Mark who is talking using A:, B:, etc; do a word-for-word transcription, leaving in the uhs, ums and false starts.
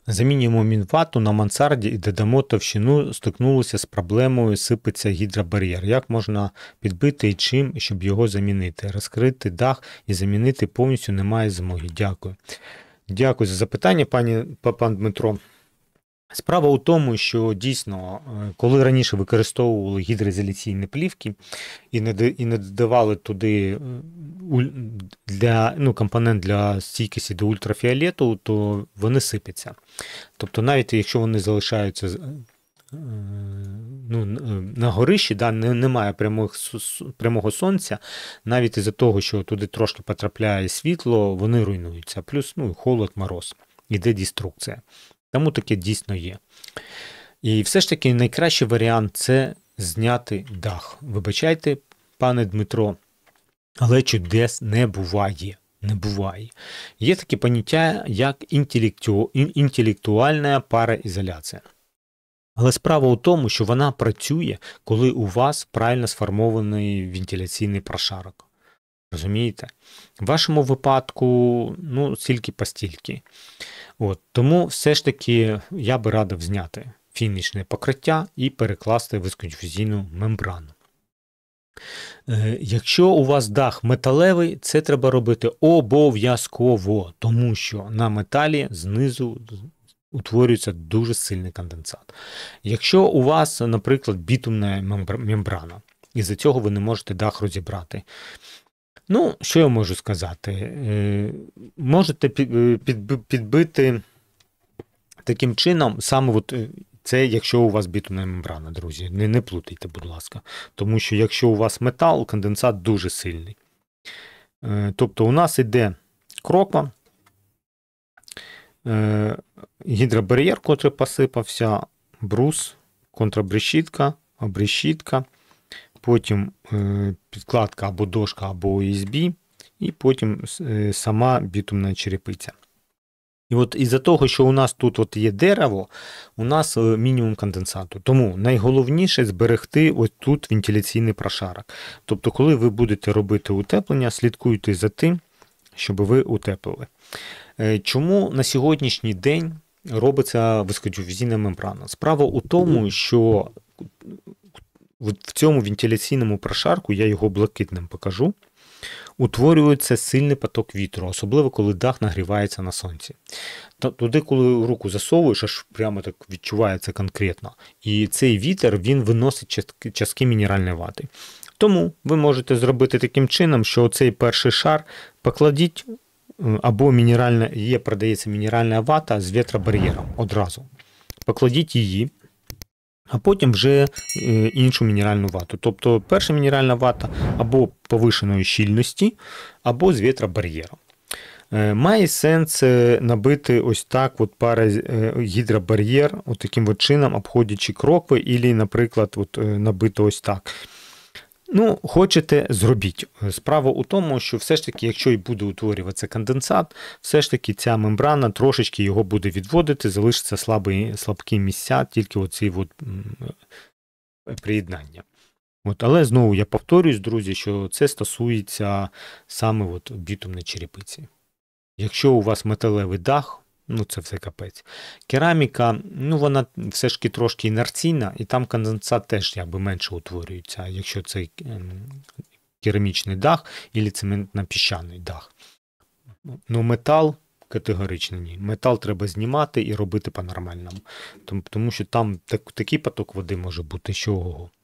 A: Замінюємо мінвату на мансарді і додамо товщину, стикнулися з проблемою, сипеться гідробар'єр. Як можна підбити і чим, щоб його замінити? Розкрити дах і замінити повністю немає змоги. Дякую. Дякую за запитання, пані, пан Дмитро. Справа у тому, що дійсно, коли раніше використовували гідроізоляційні плівки і не, і не додавали туди для, ну, компонент для стійкості до ультрафіолету, то вони сипляться. Тобто навіть якщо вони залишаються ну, на горищі, да, немає прямого, прямого сонця, навіть із-за того, що туди трошки потрапляє світло, вони руйнуються. Плюс ну, холод, мороз, іде деструкція. Тому таке дійсно є. І все ж таки найкращий варіант – це зняти дах. Вибачайте, пане Дмитро, але чудес не буває. Не буває. Є таке поняття, як інтелекту... інтелектуальна параізоляція. Але справа у тому, що вона працює, коли у вас правильно сформований вентиляційний прошарок. Розумієте? В вашому випадку, ну, стільки по стільки. От, тому все ж таки я би радив зняти фінішне покриття і перекласти високодифузійну мембрану. Е, якщо у вас дах металевий, це треба робити обов'язково, тому що на металі знизу утворюється дуже сильний конденсат. Якщо у вас, наприклад, бітумна мембрана, із-за цього ви не можете дах розібрати, ну, що я можу сказати? Можете підбити таким чином, саме от це, якщо у вас бітумна мембрана, друзі, не, не плутайте, будь ласка. Тому що якщо у вас метал, конденсат дуже сильний. Тобто у нас йде кроква, гідробар'єр, котрий посипався, брус, контрабрешітка, обрешітка, потім підкладка або дошка, або о ес бі, і потім сама бітумна черепиця. І от із-за того, що у нас тут от є дерево, у нас мінімум конденсату. Тому найголовніше зберегти ось тут вентиляційний прошарок. Тобто, коли ви будете робити утеплення, слідкуйте за тим, щоб ви утеплили. Чому на сьогоднішній день робиться високодифузійна мембрана? Справа у тому, що в цьому вентиляційному прошарку, я його блакитним покажу, утворюється сильний поток вітру, особливо коли дах нагрівається на сонці. Туди, коли руку засовуєш, аж прямо так відчувається конкретно. І цей вітер, він виносить частки мінеральної вати. Тому ви можете зробити таким чином, що цей перший шар покладіть, або мінеральна, є, продається мінеральна вата з вітробар'єром одразу. Покладіть її, а потім вже іншу мінеральну вату. Тобто перша мінеральна вата або повишеної щільності, або з вітробар'єром. Має сенс набити ось так от парагідробар'єр, от таким от чином, обходячи крокви, або, наприклад, от набити ось так. Ну, хочете, зробіть. Справа у тому, що все ж таки, якщо і буде утворюватися конденсат, все ж таки ця мембрана трошечки його буде відводити, залишаться слабі, слабкі місця, тільки оці от приєднання. От, але знову я повторюсь, друзі, що це стосується саме от бітумної черепиці. Якщо у вас металевий дах, ну це все капець. Кераміка, ну вона все ж таки трошки інерційна, і там конденсат теж якби менше утворюється, якщо це керамічний дах або цементно-піщаний дах. Ну метал категорично ні. Метал треба знімати і робити по-нормальному. Тому що там так, такий поток води може бути, що ого.